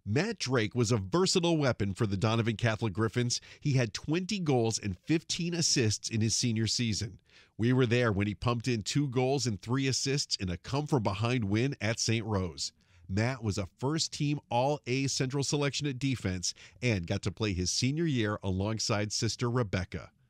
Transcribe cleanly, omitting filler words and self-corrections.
Matt Drake was a versatile weapon for the Donovan Catholic Griffins. He had 20 goals and 15 assists in his senior season. We were there when he pumped in 2 goals and 3 assists in a come-from-behind win at St. Rose. Matt was a first-team All-A Central selection at defense and got to play his senior year alongside sister Rebecca.